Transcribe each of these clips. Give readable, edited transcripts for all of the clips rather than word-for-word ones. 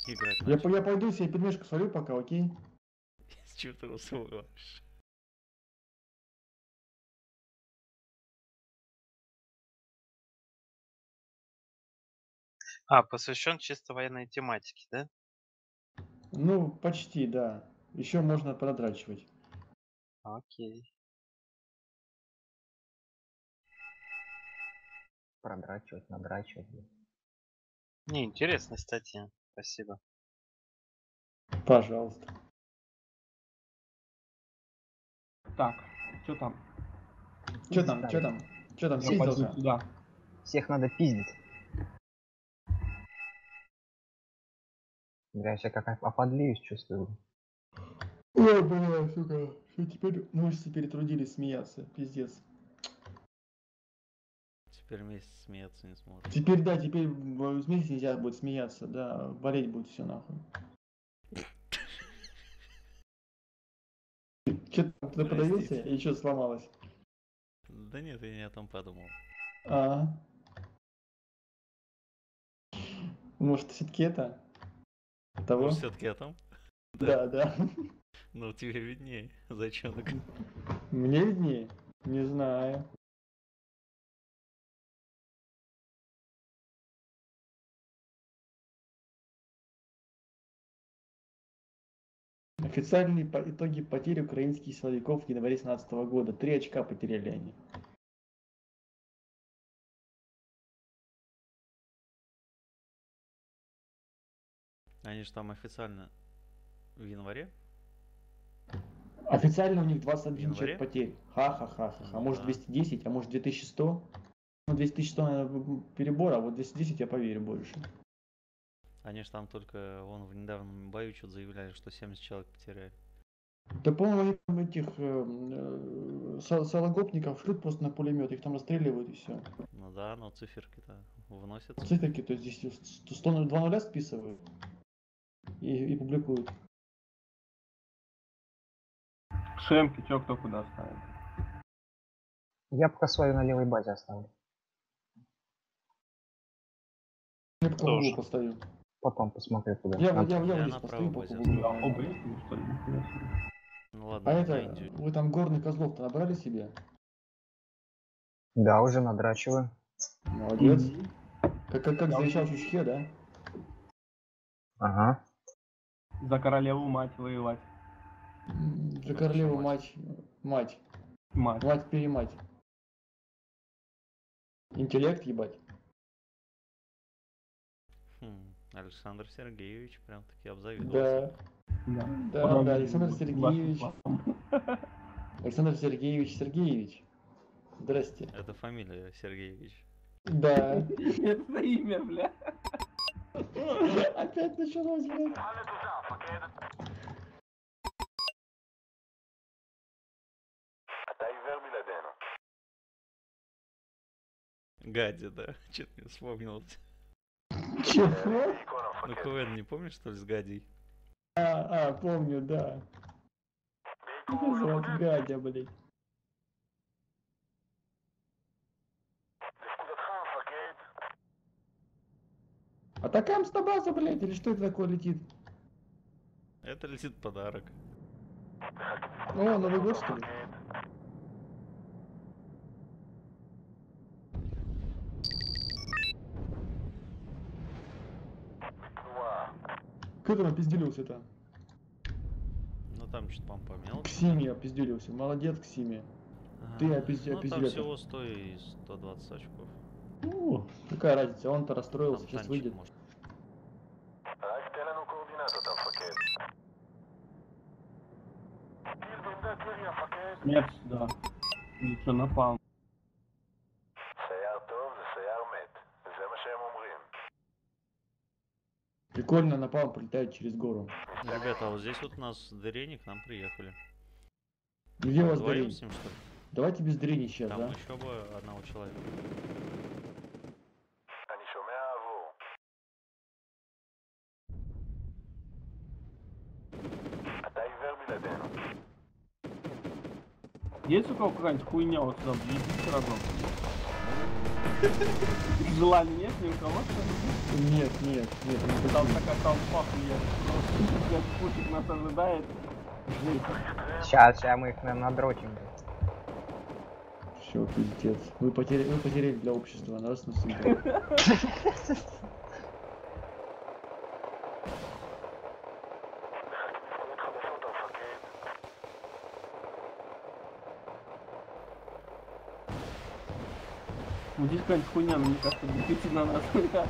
играть Я начал. пойду себе пельмешку сварю пока, окей? С чего ты усвоишь? Посвящен чисто военной тематике, да? Ну, почти, да. Еще можно продрачивать. Окей. Продрачивать, надрачивать. Не, интересная статья. Спасибо. Пожалуйста. Так, что там? Че там, че там? Че там, Я пойду съездил-то? сюда. Всех надо пиздить. Я сейчас как оподлеюсь, чувствую. Ой, бля, сука. Что теперь мышцы перетрудились смеяться, пиздец. Теперь месяц смеяться не сможет. Теперь, да, теперь в месяц нельзя будет смеяться, да, болеть будет все нахуй. Че там, ты подавился Простите. или что сломалось? Да нет, я не о том подумал. А. Может, все-таки это? Того? Может, все-таки о том? Да, да. Ну, тебе виднее, зайчонок. Мне виднее? Не знаю. Официальные итоги потери украинских силовиков в январе 2017 года. 3 очка потеряли они. Они же там официально в январе? Официально у них 21 Январе? человек потерь. Ха-ха-ха-ха. Ну Может да. 210, а может 2100. Ну 2100, наверное, перебор, а вот 210 я поверю больше. Они же там только вон в недавнем бою что-то заявляли, что 70 человек потеряли. Да, по-моему, они там этих сологопников шлют просто на пулемет, их там расстреливают и все. Ну да, но циферки-то вносятся. Циферки, то есть здесь 2 нуля списывают и публикуют. Шемки, чё, кто куда ставит? Я пока свою на левой базе оставлю. Я пока в Тоже. углу постою. Потом посмотрю куда. Я вот Я здесь на постою, правой пока в базе углу. Да, оба есть или что ли? Нихуя себе. Ну ладно, А я это, индию. вы там горных козлов-то набрали себе? Да, уже надрачиваю. Молодец. Мгм. Как завещал Чучхе, да? Ага. За королеву мать воевать. За Вот королеву еще мать. Мать. Мать-перемать. Интеллект ебать. Александр Сергеевич прям таки обзавидовался. Да. Да. Да, Александр Вашим Сергеевич. словам. Александр Сергеевич Сергеевич. Здрасте. Это фамилия Сергеевич. Да. Это имя, бля. Опять началось, блядь. Гади, да? Че-то не вспомнил. Чего? Ну КВН не помнишь, что ли, с Гадей? Помню, да. Меня зовут Гадя, блядь. Атакамс на базу, блядь, или что это такое летит? Это летит подарок. О, Новый год, что ли? Кто там опизделился-то? Ну там что-то, по-моему, поменялось. Ксими опизделился. Молодец, Ксими. Ты Ну там опизделился. всего 100 и 120 очков. Ну, какая разница, он-то расстроился, Там сейчас танчик выйдет. может. Нет, да. Или что, напал. Прикольно, напал, прилетает через гору. Ребята, а вот здесь вот у нас дырени к нам приехали. Где у вас Вдвоем дырень? с ним, что ли? Давайте без дрени сейчас, Там да? еще бы одного человека. Есть у кого какая-нибудь хуйня вот сюда? Въедите сразу. Желания нет ни у кого? Нет, нет, нет. Там такая толпа хуя. Просто, блядь, путик нас ожидает. Жесть. Сейчас мы их надрочим. Все, пиздец. Вы потеряли для общества раз навсегда. Ну здесь какая-нибудь хуйня, мне кажется, будет на нас.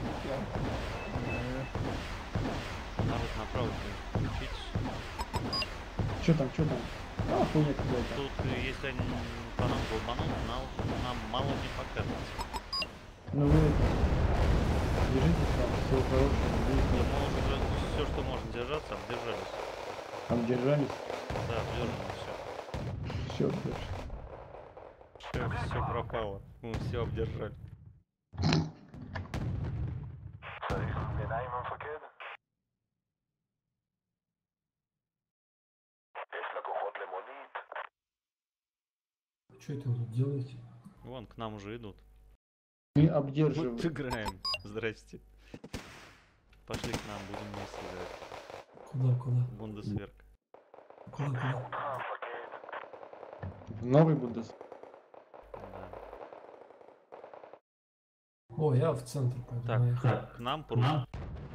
Надо направо включить. Че там, че там? А, хуйня какая-то. Тут, если они по нам долбанут, нам мало не покажется. Ну вы держитесь там, всего хорошего. Мы уже все, что можно держаться, обдержались. Обдержались. Да, обдержано все. Все, дальше. Все пропало. Мы все обдержали. Что это вы тут делаете? Вон, к нам уже идут. Мы Мы обдерживаем. играем. Здрасте. Пошли к нам, будем вместе играть. Куда? Бундесверк. Куда? В новый Бундес. Да. О, я в центр пойду. Так, наверх. к нам прут.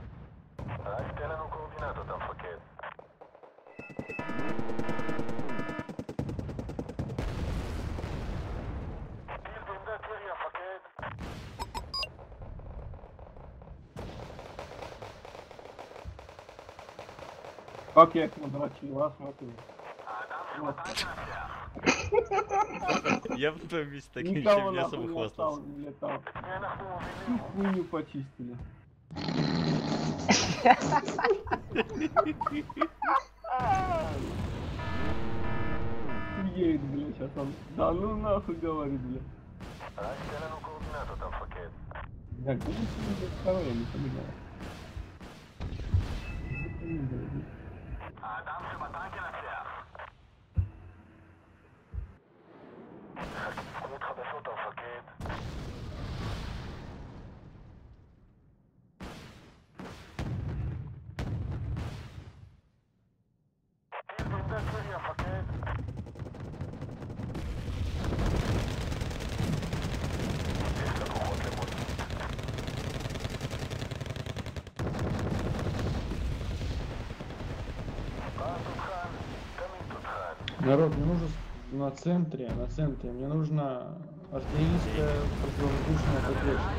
Как я их надрочил, а, смотри. Вот. Я в том месте таким Никого мясом нахуй не хвастался. осталось, блядь, там. Всю хуйню почистили. Едет, блядь, сейчас он. Да ну нахуй говорит, блядь. Как будешь себе, блядь, второй, я не понимаю. Народ, мне нужно на центре, мне нужно артиллерийская противовоздушная поддержка.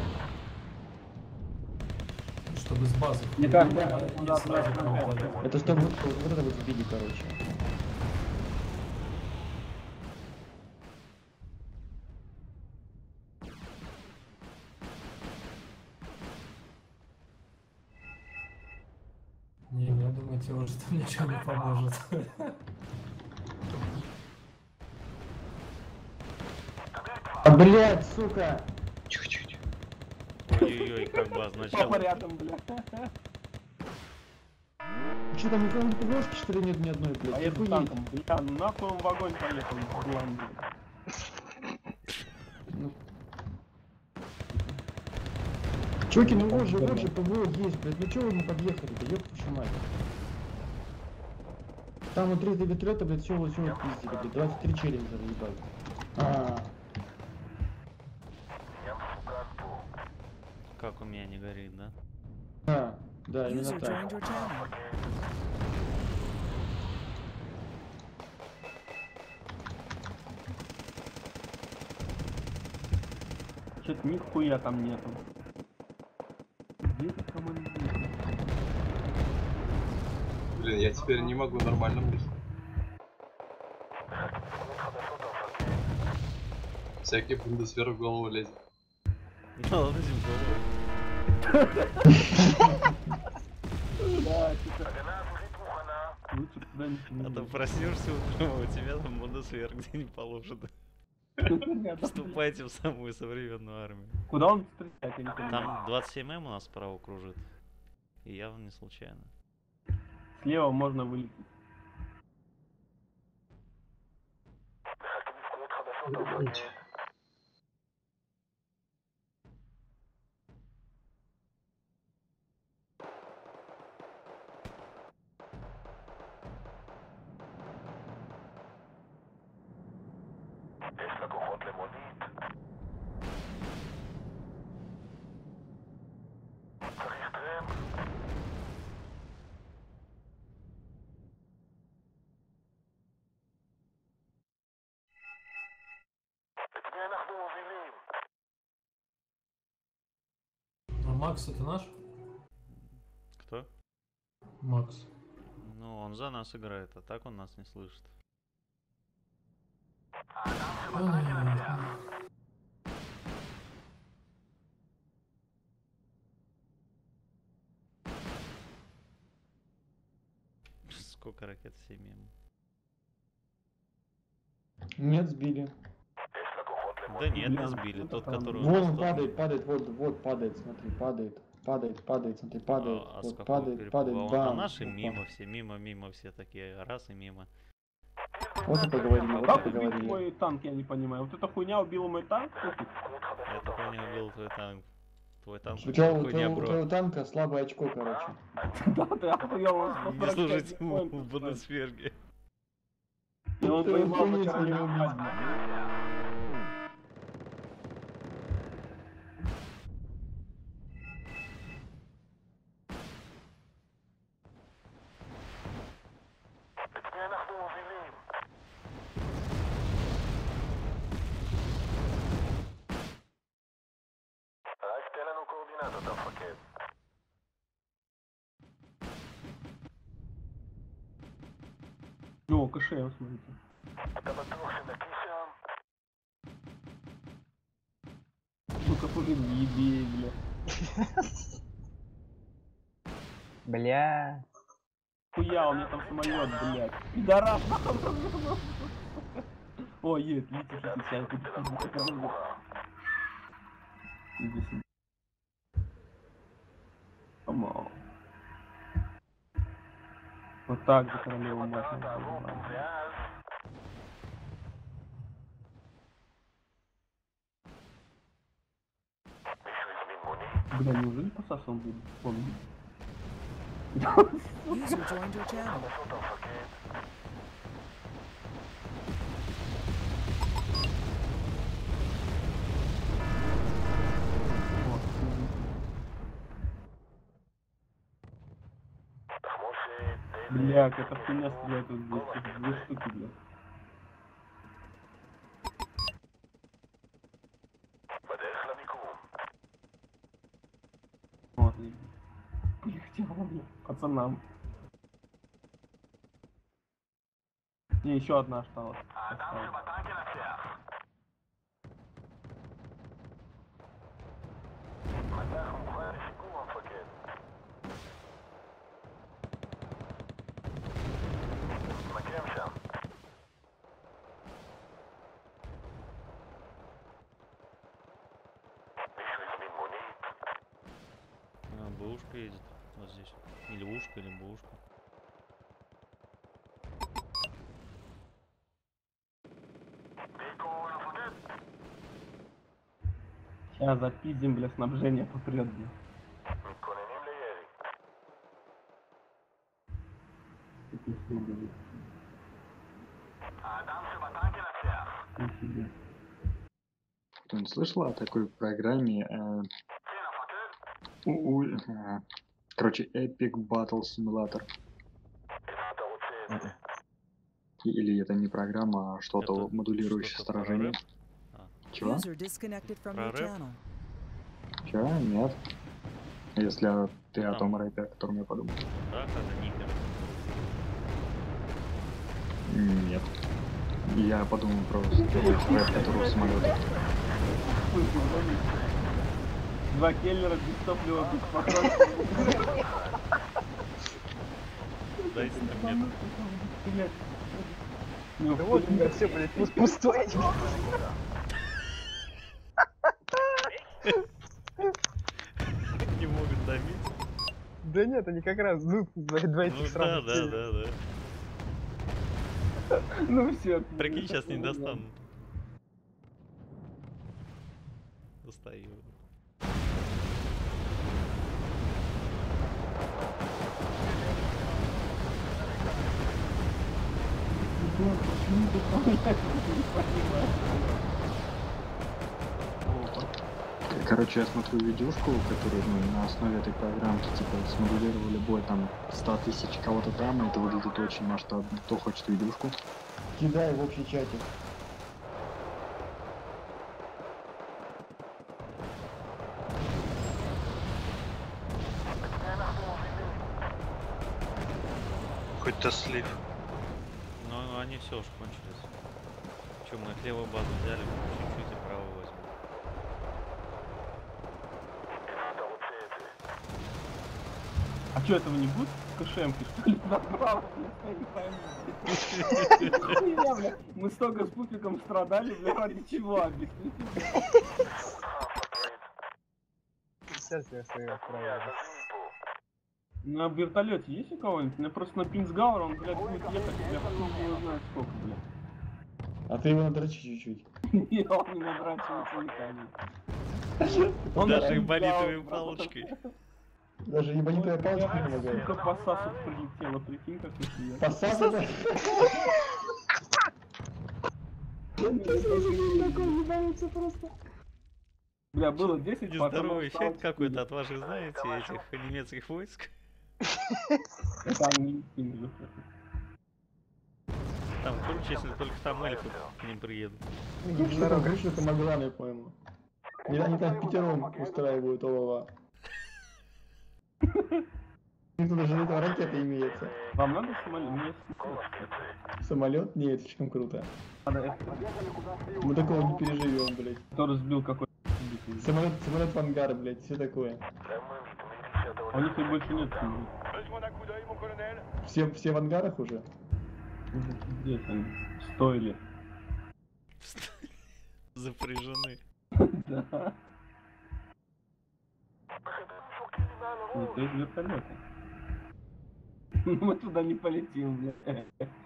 Чтобы с базы. Мне ходили, кажется, и надо сразу отправить кого на пойдет. Это чтобы вот это вот сбили, короче. Не, я думаю, тебе уже там ничего не поможет. А, блядь, сука! Ой-ой-ой, как бы Папа означало. рядом, блядь. Что там, никого не ПВшки, что ли, нет ни одной, блядь? А я Охуеть. танком, бля, ну нахуй он в огонь поехал, дурак, блядь. Чуваки, ну вот же ПВО есть, блядь, ну чего вы не подъехали-то, ёб твою мать. Там вот 3 вертолета, блядь, все вот пиздили, блядь, 23 челленджа въебали. Как у меня не горит, да? Да, именно User так. joined your channel. Чё-то нихуя там нету. Где этот командир? Блин, я теперь не могу нормально мыслить. Всякий бундесвер в голову лезет. Ну, ладно, голову. Да, типа. Лучше куда-нибудь не А то идём. проснешься утром, а у тебя там бундесвер где-нибудь положено. Рядом. Вступайте в самую современную армию. Куда он стреляет, я не понимаю. Там 27М у нас справа кружит. И явно не случайно. Слева можно вылететь. А Макс это наш? Кто? Макс. Ну, он за нас играет, а так он нас не слышит. Понятно. Сколько ракет? 7 мимо. Нет, сбили. Да нет, не сбили. Тот, который у Вон нас, он тот падает, падает, вот падает, смотри, падает, смотри, падает, А с вот какого падает, перепуга? падает, А бам. наши опа. мимо все, мимо все такие, раз и мимо. Вот и поговорили, вот и Как убить поговорили. мой танк, я не понимаю. Вот эта хуйня убила мой танк? Это хуйня убил твой танк. Твой танк У тебя убил у хуйня, твоего бро. танка слабое очко, короче. Да, ты охуел, он Не 145 служить ему поинтов в Бундесверге. И он Ты поебал охуеть вчера не меня умеешь. мать, блядь. О, кошел, смотрите. Ну-ка, погоди, бей, бля. Бля. Хуя, у меня там самолет, блядь. Пидорас. О, едет, летит, сейчас буду. Иди сюда. Помал. Вот так за королеву мать. Бля, неужели пососом будет? Помни. User joined your channel. Бля, какая хуйня стреляет тут здесь. Две штуки, бля. Вот, и... Полетела, бля. Пацанам. Не, еще одна осталась. Бушка едет вот здесь. Или ушка, или бушка. Сейчас запиздим, бля, снабжение попрет, бля. Кто-нибудь слышал о такой программе? Короче, Epic Battle Simulator. Или это не программа, а что-то Это модулирующее что-то про сражение. рэп? Чего? User disconnected from your Прорыв? channel. Чего? Нет. Если ты о Там. том рэпе, о котором я подумал. Да, это никер. Нет. Я подумал про рэп, который в самолете. Два келлера без топлива, без патронов. Дайте мне. Блядь. Да вот у меня все, блядь, пустое. Не могут добить. Да нет, они как раз, ну, два Ну этих да, сразу. да. Ну все. Прикинь, сейчас не достанут. Достаю. Ну, Короче, я смотрю видюшку, которую ну, на основе этой программки типа смоделировали бой там 100 тысяч кого-то там, и это выглядит очень масштабно. Кто хочет видюшку? Кидай в общий чатик. Хоть-то слив. Ну, они все уж кончились. Че, мы их левую базу взяли, чуть-чуть и правую возьмем. А что, этого не будет? КШМки, что ли? Направо, я не пойму. Нихуя, бля. Мы столько с пуфиком страдали, бля, ради чего, объясните? Сейчас я свои отправлю. На вертолете есть у кого-нибудь? У меня просто на Пинсгауэр, он, блядь, будет ехать, бля, хуй его знает сколько, бля. А ты его надрочи чуть-чуть. Не, он не надрачивается никак. Он Даже на эболитовой Пинсгауэр, палочкой. Даже ебанитая палочка не помогает. сука, посасок прилетела, прикинь, как нихуя. Посадка. Бля, было 10, Нездоровый потом эффект какой-то от ваших, знаете, этих немецких войск. это они не скинули. Там круче, если только там эльфы к ним приедут. Обычно это Маглан, я пойму. Они там пятером устраивают ОВА. У них тут даже этого ракета имеется. Вам надо самолет? У меня есть самолет, кстати. Самолет? Нет, слишком круто. Надо F, Мы такого не переживем, блядь. который сбил какой-то убитый. Самолет в ангар, блядь, все такое. А у них и больше нет самолета. Все в ангарах уже? Где они? Стоили. Запряжены. Да. Нет, из вертолета. Мы туда не полетим, бля.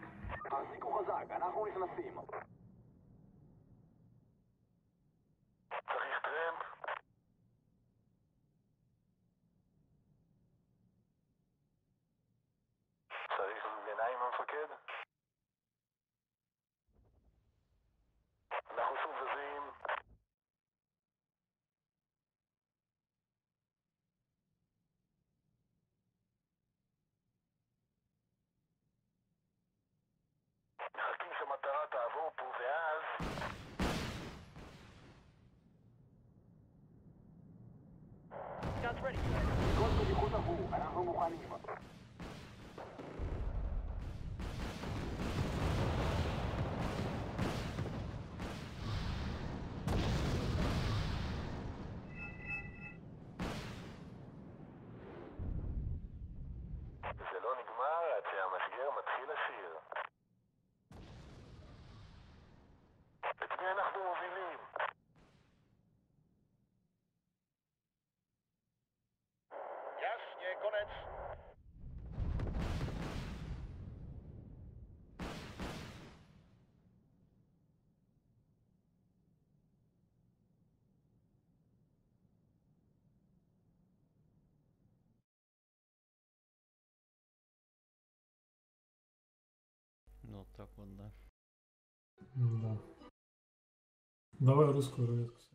Ну, вот так вот, да. Да. Давай русскую рулетку.